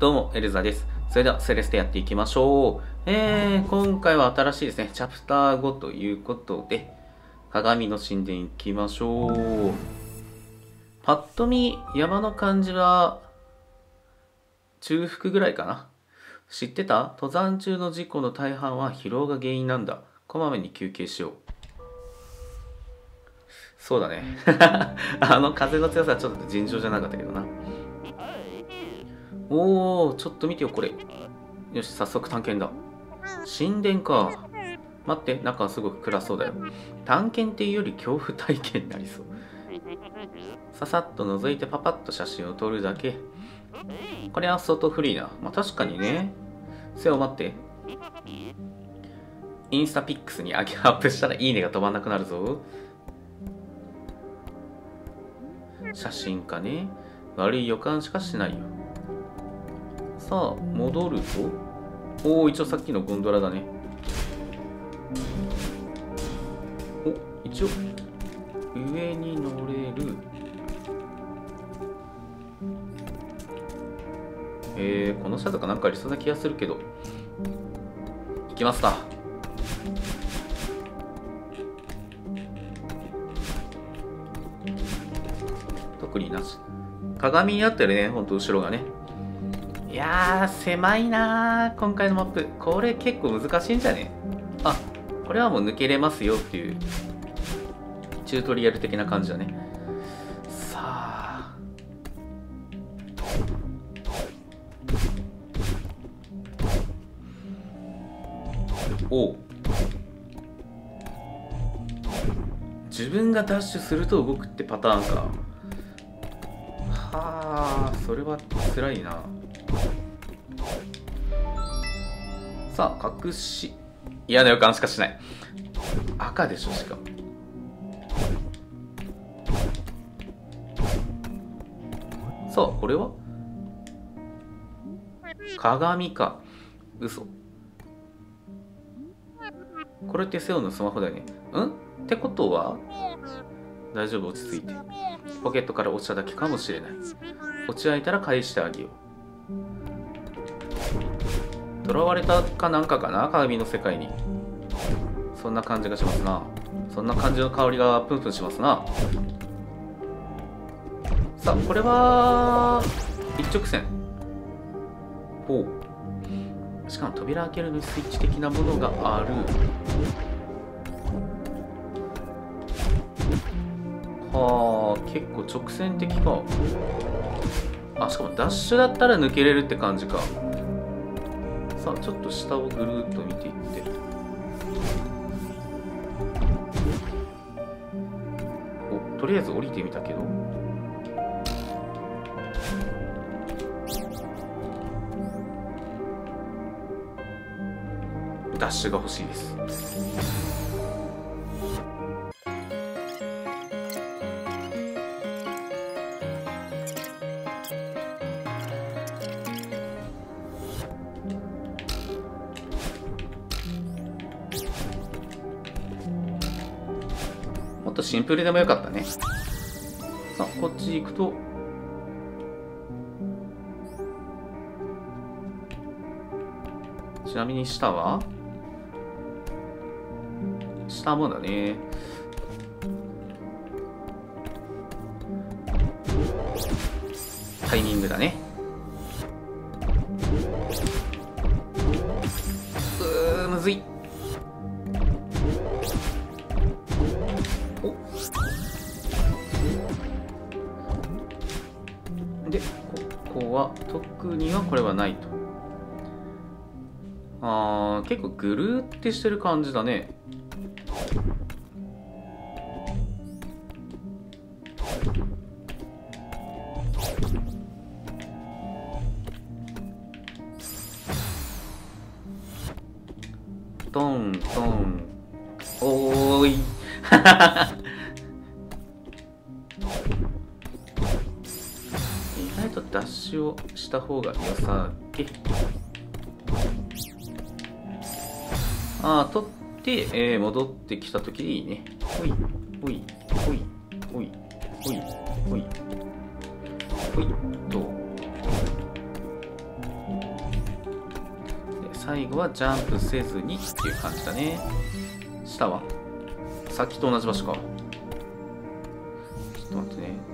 どうも、エルザです。それでは、セレステやっていきましょう。今回は新しいですね。チャプター5ということで、鏡の神殿行きましょう。パッと見、山の感じは、中腹ぐらいかな。知ってた？登山中の事故の大半は疲労が原因なんだ。こまめに休憩しよう。そうだね。風の強さはちょっと尋常じゃなかったけどな。おー、ちょっと見てよ、これ。よし、早速探検だ。神殿か。待って、中はすごく暗そうだよ。探検っていうより恐怖体験になりそう。ささっと覗いてパパッと写真を撮るだけ。これは相当フリーな。まあ確かにね。せよ、待って。インスタピックスにアップしたらいいねが飛ばなくなるぞ。写真かね。悪い予感しかしないよ。さあ、戻ると。おお、一応さっきのゴンドラだね。お、一応、上に乗れる。この下とかなんかありそうな気がするけど。行きますか。特になし。鏡になってるね、ほんと後ろがね。いやー、狭いなー、今回のマップ。これ結構難しいんじゃね？あ、これはもう抜けれますよっていう、チュートリアル的な感じだね。さあ。おう。自分がダッシュすると動くってパターンか。はあ、それは辛いな。さあ、隠し。嫌な予感しかしない。赤でしょ、しかも。さあ、これは鏡か。嘘。これってセオのスマホだよね。ってことは大丈夫、落ち着いて。ポケットから落ちただけかもしれない。落ち合えたら返してあげよう。囚われたかなんかかな、鏡の世界に。そんな感じがしますな。そんな感じの香りがプンプンしますな。さあ、これは一直線。ほう。しかも扉開けるのにスイッチ的なものがある。はあ、結構直線的か。あ、しかもダッシュだったら抜けれるって感じか。さあ、ちょっと下をぐるっと見ていって。お、とりあえず降りてみたけど。ダッシュが欲しいです。もっとシンプルでもよかったね。さあ、こっち行くと。ちなみに下は下もだね。タイミングだね。むずい。おで、ここは特にはこれはないと。結構ぐるーってしてる感じだね。トントン。おーい。意外とダッシュをした方が良さげ。取って、戻ってきたときにいいね。ほい、ほい、ほい、ほい、ほい、ほい、ほい、と。 最後はジャンプせずにっていう感じだね。下はさっきと同じ場所か。ちょっと待ってね。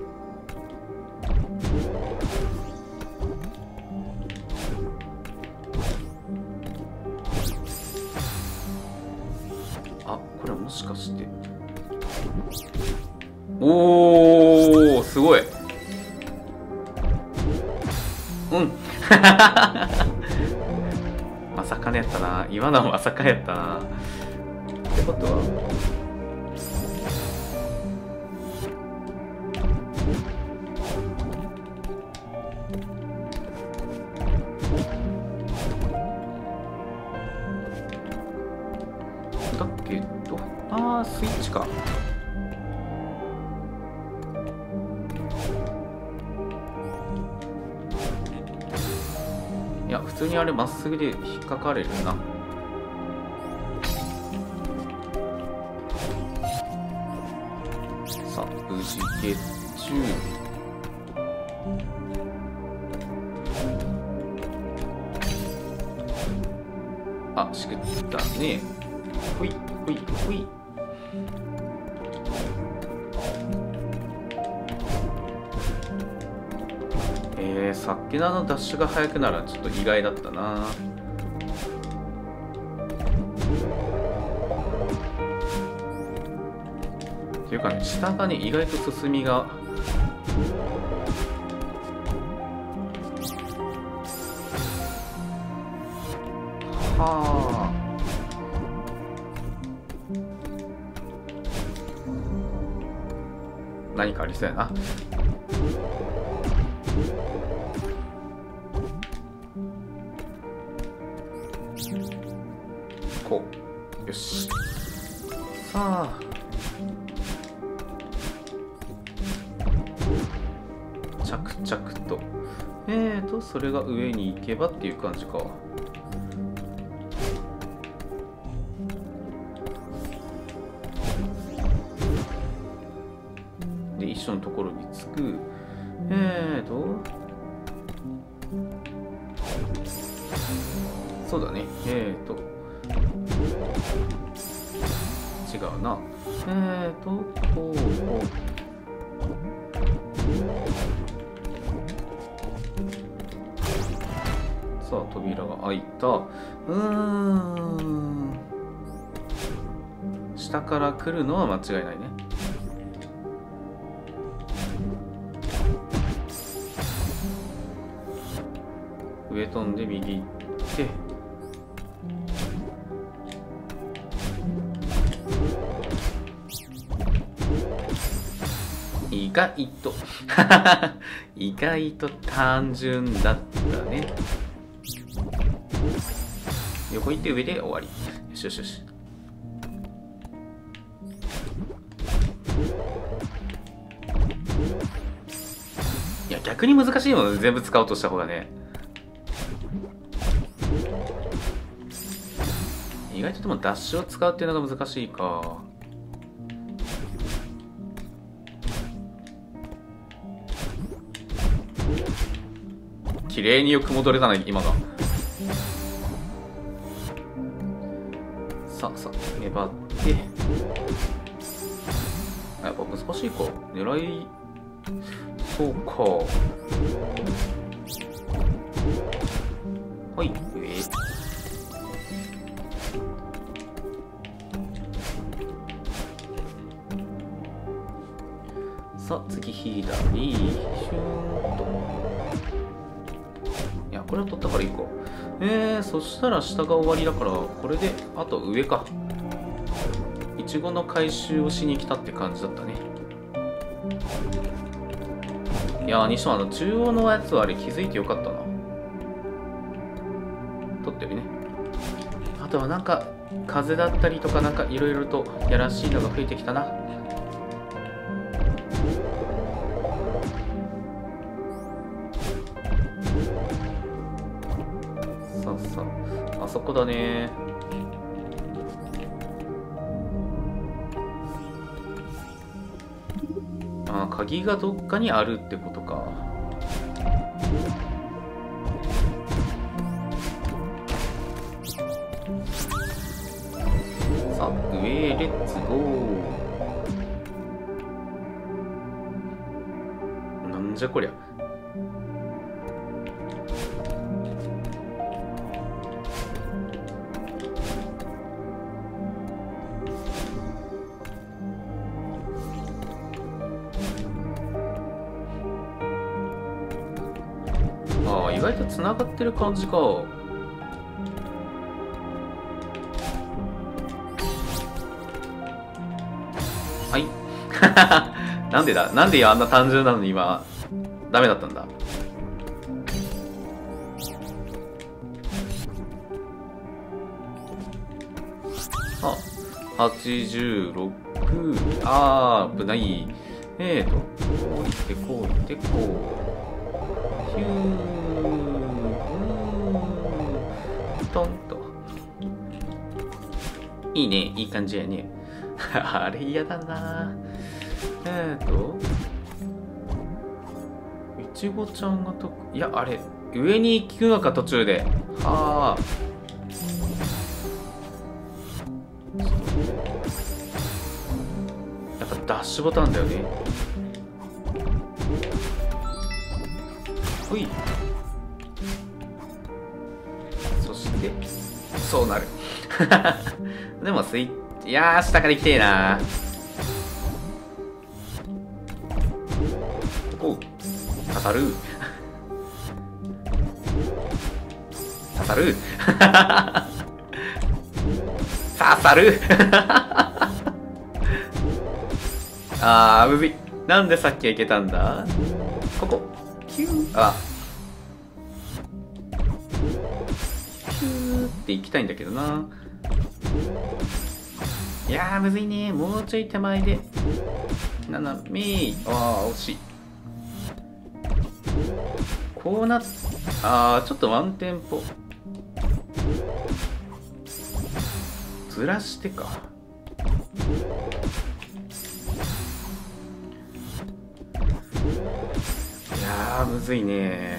あ、これもしかして、おー、すごい。うんまさかねやったな。今のはまさかやったな。ってことはだけど、あー、スイッチか。いや、普通にあれまっすぐで引っかかれるな。さあ、無事ゲッチュー。あ、しくったね。ほいほいほい。さっきのダッシュが速くならちょっと意外だったな。っていうかね、下がね、意外と進みがはあ。何かありそうやな。こう。よし。さあ。着々と。それが上に行けばっていう感じか。で、一緒のところに着く。そうだね。違うな。こう。さあ、扉が開いた。下から来るのは間違いないね。上飛んで右行って。意外と意外と単純だったね。横行って上で終わり。よしよしよし。いや、逆に難しいもの全部使おうとした方がね。意外とでもダッシュを使うっていうのが難しいか。綺麗によく戻れたな、今が。さあさあ、粘って。やっぱ難しいか。狙い、そうか。はい、上。さあ、次、左。シューンと。いや、これは取ったからいいか。そしたら下が終わりだから、これで、あと上か。いちごの回収をしに来たって感じだったね。いやー、にしても中央のやつはあれ気づいてよかったな。取ってるね。あとはなんか、風だったりとかなんかいろいろとやらしいのが増えてきたな。さあさあ、あそこだね。あ、鍵がどっかにあるってことか。 上へレッツゴー。なんじゃこりゃ。ああ、意外とつながってる感じか。はい。なんでだ、なんであんな単純なのに今、ダメだったんだ。あ、86。あー、危ない。こういってこういってこう。ヒュー。トンと。いいね、いい感じやね。あれ嫌だな。いちごちゃんがいや、あれ、上に行くのか、途中で。はあ。やっぱダッシュボタンだよね。ほい。そして、そうなる。でもいやー、下から行きてえな。おう、刺さる。刺さる。刺さる。あー、むずい。なんでさっきはいけたんだ。ここ。ヒュー。あ。ヒューって行きたいんだけどな。いやー、むずいね。もうちょい手前で。斜め。あー、惜しい。こうなっ、あー、ちょっとワンテンポ。ずらしてか。いやー、むずいね。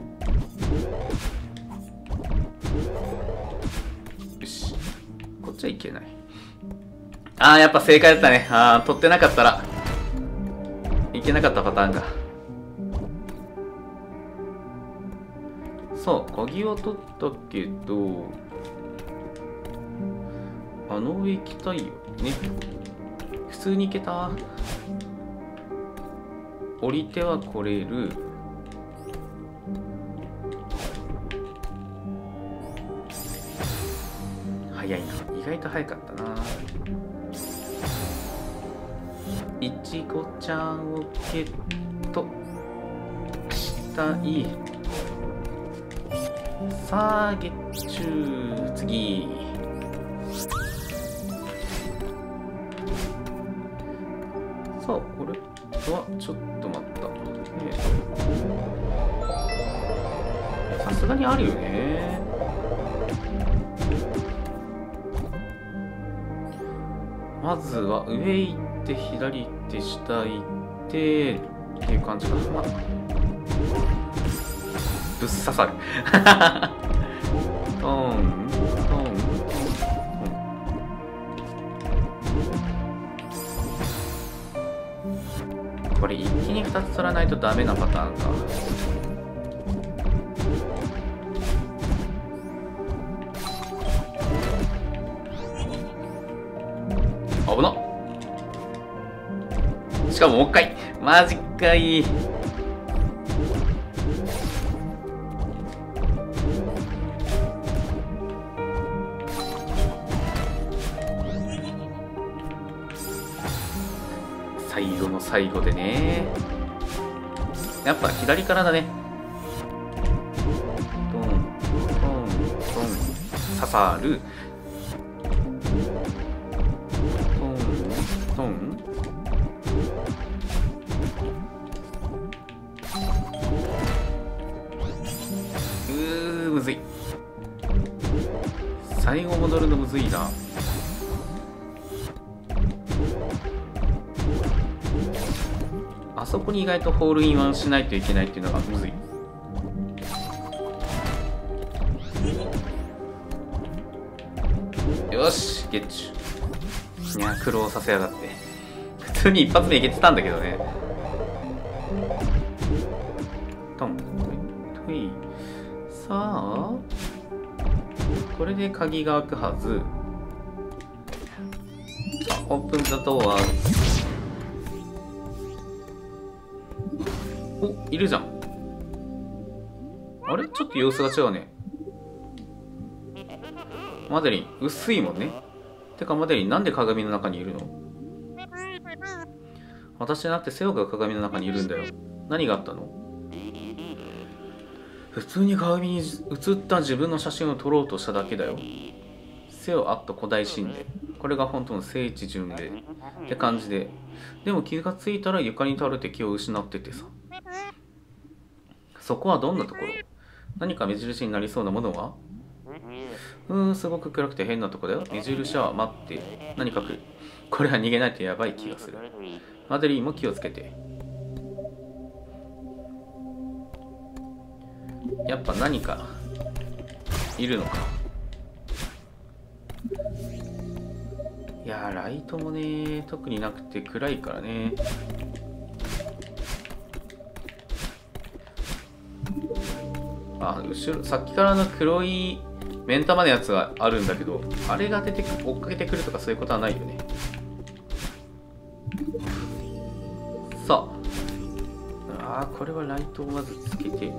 よし。こっちはいけない。あー、やっぱ正解だったね。あー、取ってなかったらいけなかったパターンが。そう、鍵は取ったけど、あの上行きたいよね。普通に行けた。降りては来れる。早いな。意外と早かったな。いちごちゃんをゲットしたい。さあ、ゲッチュー。次。さあ、これはちょっと待った。さすがにあるよね。まずは上行って左行って下行ってっていう感じか。まあ、ぶっ刺さる。トントントン。これ一気に2つ取らないとダメなパターンか。危なっ。しかももう一回。マジかい。最後の最後でね。やっぱ左からだね。トントントン。刺さる。トントン。むずい。最後戻るのむずいな。あそこに意外とホールインワンしないといけないっていうのがむずい。よし、ゲッチュ。 いや、苦労させやがって。普通に一発目いけてたんだけどね。トン、トイ。さあ、これで鍵が開くはず。さあ、オープンザドア。お、いるじゃん。あれちょっと様子が違うね。マデリン、薄いもんね。てかマデリン、なんで鏡の中にいるの？私じゃなくてセオが鏡の中にいるんだよ。何があったの？普通に鏡に映った自分の写真を撮ろうとしただけだよ。セオ古代神殿。これが本当の聖地巡礼って感じで。でも気がついたら床に倒れて気を失っててさ。そこはどんなところ？何か目印になりそうなものは？すごく暗くて変なとこだよ。目印は待って。何か来る。これは逃げないとやばい気がする。マデリーも気をつけて。やっぱ何かいるのか。いやー、ライトもね、特になくて暗いからね。あ、後ろ、さっきからの黒い目ん玉のやつがあるんだけど、あれが出て追っかけてくるとかそういうことはないよね。さあ、これはライトをまずつけて。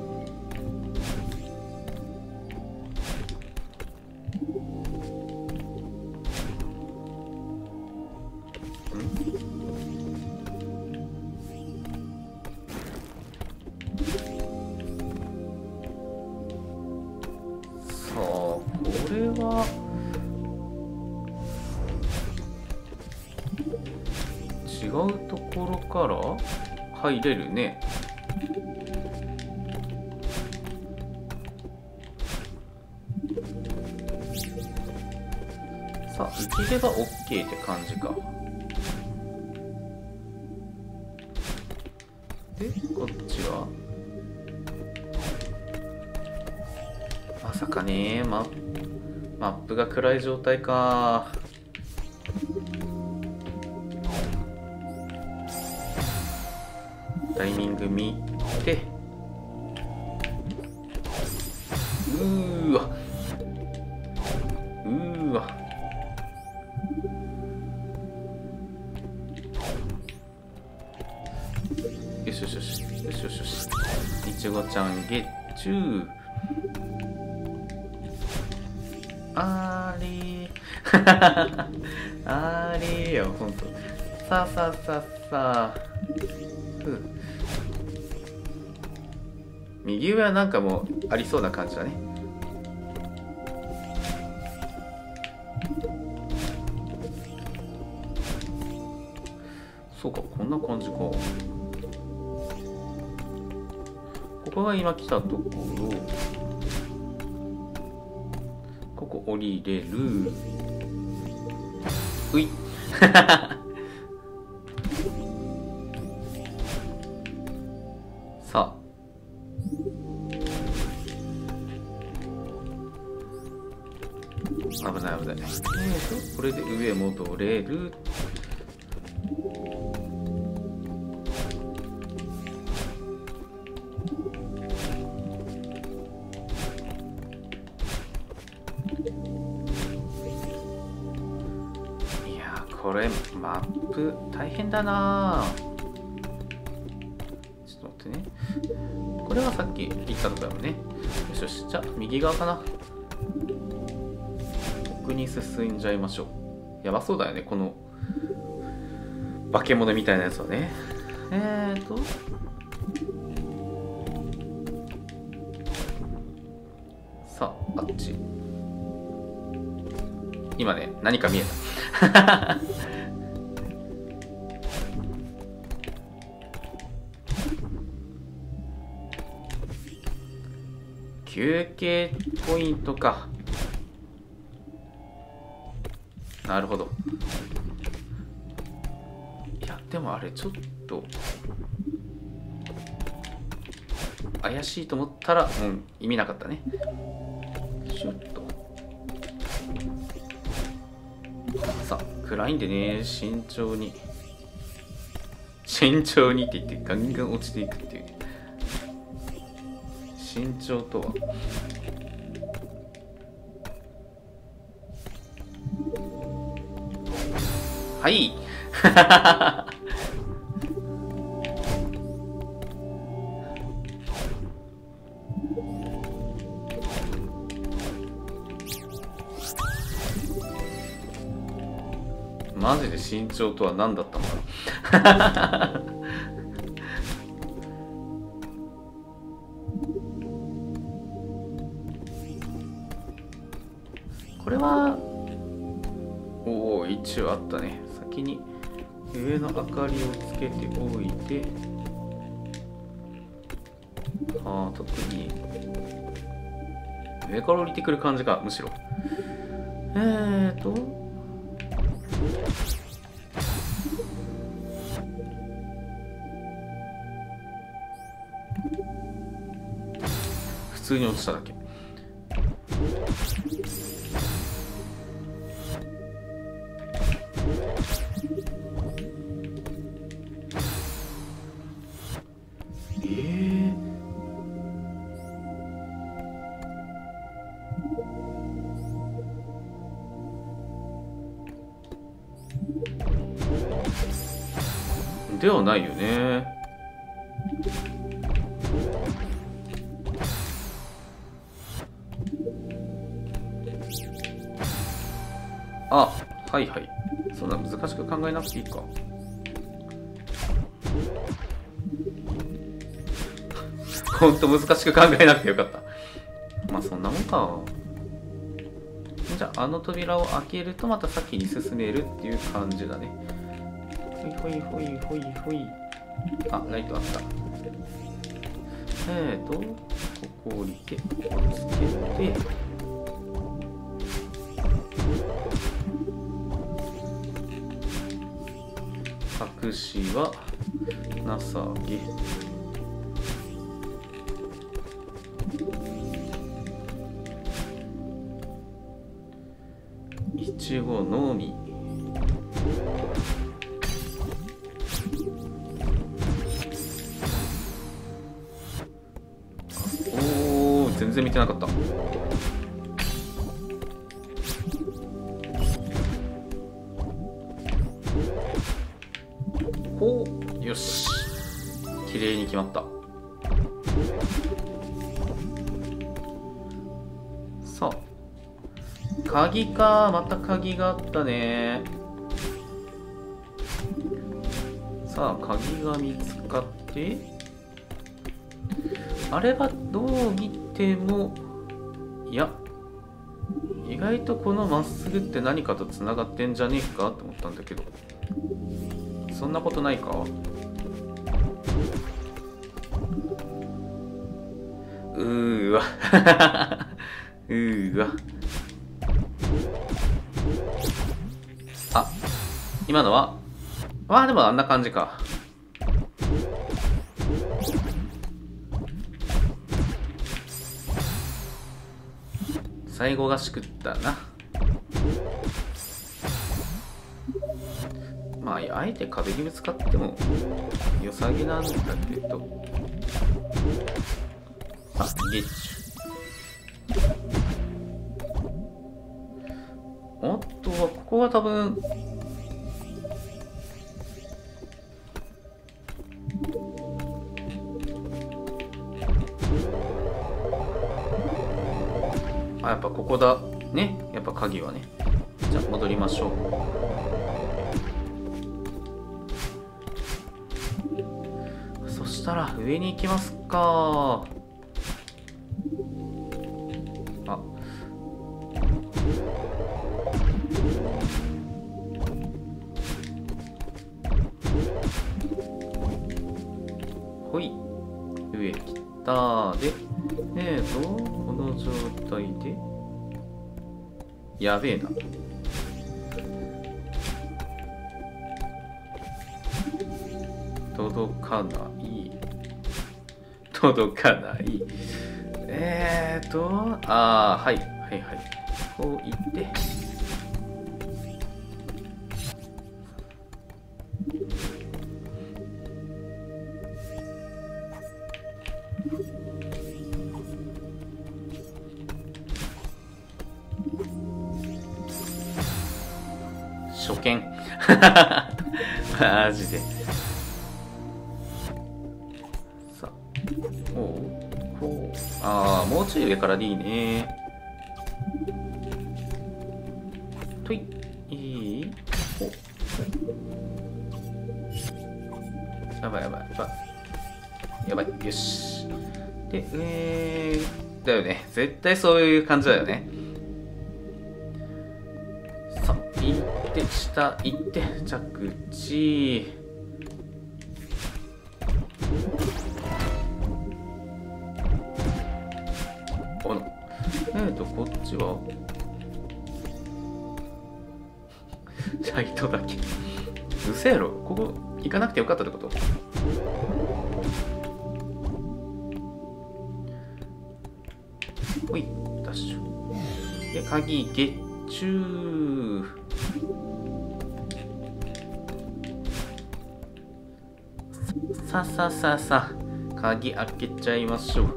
違うところから入れるね。さあ、行ければ OK って感じか。で、こっちはまさかね、マップが暗い状態か。タイミング見て、うわよしよしよしよしよしよし。いちごちゃんゲッチュー。あれーあれーよ、ほんと。さあさあさあさあ。右上はなんかもうありそうな感じだね。そうか、こんな感じか。ここが今来たところ。ここ降りれる。ういさあ、危ない危ない。これで上戻れる。いやー、これマップ大変だな。ちょっと待ってね。これはさっき言ったところだもんね。よしよし、じゃあ右側かな。奥に進んじゃいましょう。やばそうだよね、この化け物みたいなやつはね。さあ、あっち。今ね、何か見えた。休憩ポイントか。なるほど。いや、でもあれちょっと怪しいと思ったら、意味なかったね。シュッと。 さあ、暗いんでね、慎重に。慎重にって言ってガンガン落ちていくっていう。慎重とは。はい。マジで慎重とは何だったのかな。これはおお、一応あったね。先に上の明かりをつけておいて、特に上から降りてくる感じか、むしろ。普通に落ちただけ。ではないよね。あ、はいはい。そんな難しく考えなくていいか。ほんと難しく考えなくてよかった。まあそんなもんか。じゃあ、あの扉を開けるとまた先に進めるっていう感じだね。ほいほいほいほいほい。あ、ライトあった。ここ降りて、ここつけて、隠しは情け。いちごのみ。おお、全然見てなかった。ほう、よし、綺麗に決まった。さあ、鍵か。また鍵があったね。さあ、鍵が見つかって、あれはどう見ても、いや、意外とこのまっすぐって何かとつながってんじゃねえかと思ったんだけど、そんなことないか。うーわうーわ。あ、今のはでもあんな感じか。最後がしくったな。まああえて壁にぶつかっても良さげなんだけど。あ、ゲッチュ。あとはここは多分やっぱここだね。やっぱ鍵はね。じゃあ戻りましょう。そしたら上に行きますか。あ、ほい、上来た。でこの状態でやべえな。届かない。届かない。はいはいはい。こう行って、 初見。マジで。さあ、こう。ああ、もうちょい上からでいいね。とい、いい？やばいやばいやばい。やばい。よし。で、だよね。絶対そういう感じだよね。さあ、行って、下行って、着地。こっちはチャイトだけ。うせやろ。ここ行かなくてよかったってこと？ほい、ダッシュ。で、鍵ゲッチュー。ささささ、鍵開けちゃいましょう。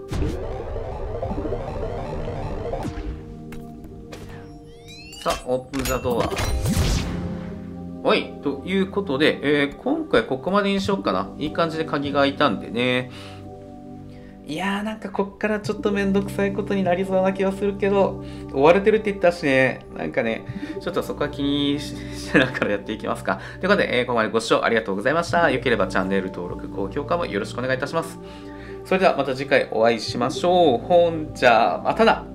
さあ、オープンザドア。はい、ということで、今回ここまでにしようかな。いい感じで鍵が開いたんでね。いやー、なんかこっからちょっとめんどくさいことになりそうな気はするけど、追われてるって言ったしね、なんかね、ちょっとそこは気にしながらやっていきますか。ということで、ここまでご視聴ありがとうございました。よければチャンネル登録、高評価もよろしくお願いいたします。それではまた次回お会いしましょう。ほんじゃ、またな。